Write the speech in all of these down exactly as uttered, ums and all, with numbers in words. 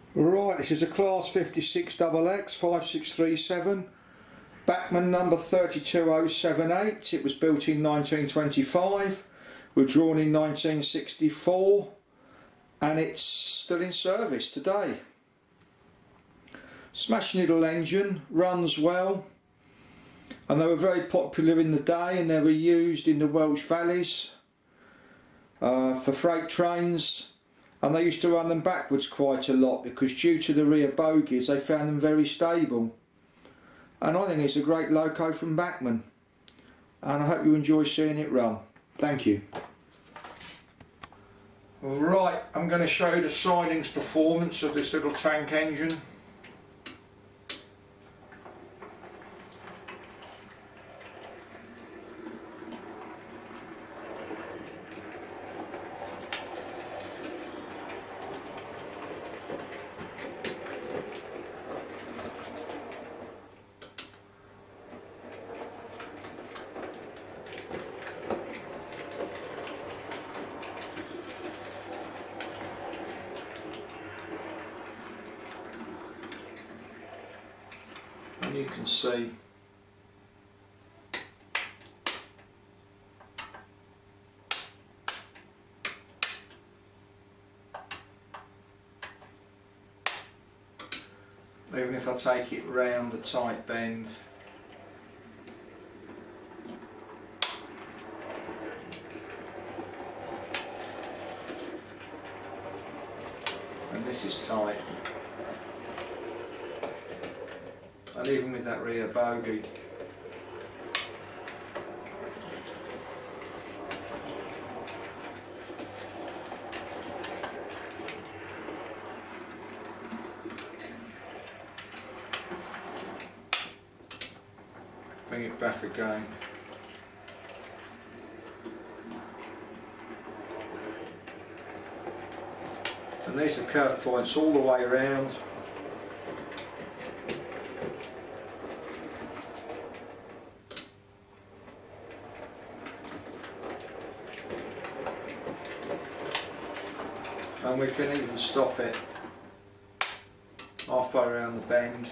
Right, this is a class fifty-six X X five six three seven, Bachmann number three two oh seven eight. It was built in nineteen twenty-five, was drawn in nineteen sixty-four, and it's still in service today. Smashing little engine, runs well, and they were very popular in the day, and they were used in the Welsh valleys uh, for freight trains. And they used to run them backwards quite a lot because due to the rear bogies they found them very stable. And I think it's a great loco from Bachmann. And I hope you enjoy seeing it run. Thank you. Right, I'm going to show you the sidings performance of this little tank engine. And you can see even if I take it round the tight bend, and this is tight. And even with that rear bogie, bring it back again. And these are curve points all the way around. And we can even stop it halfway around the bend.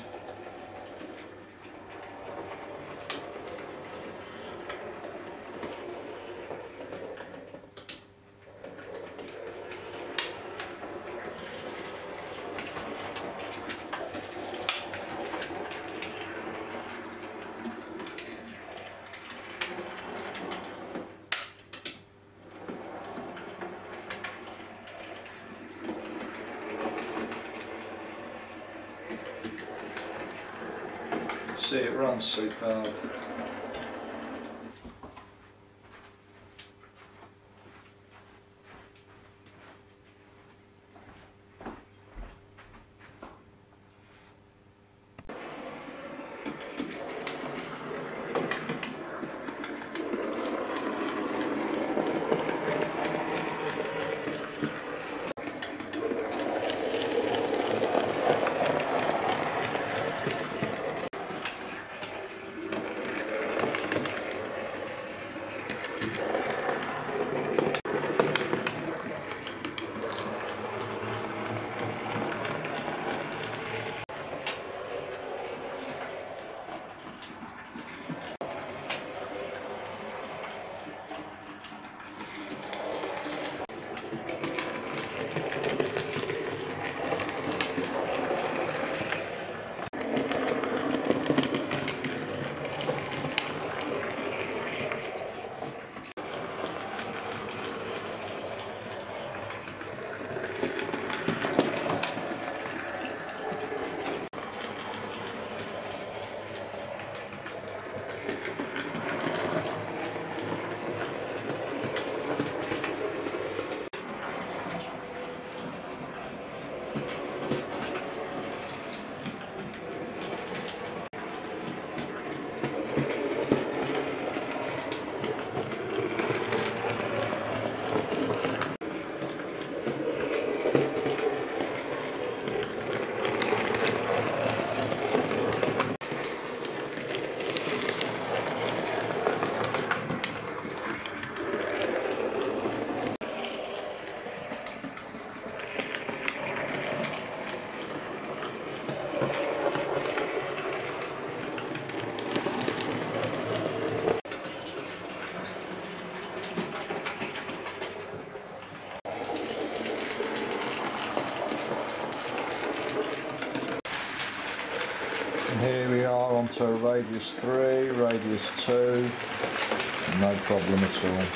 See, it runs superb. here we are onto radius three, radius two, no problem at all.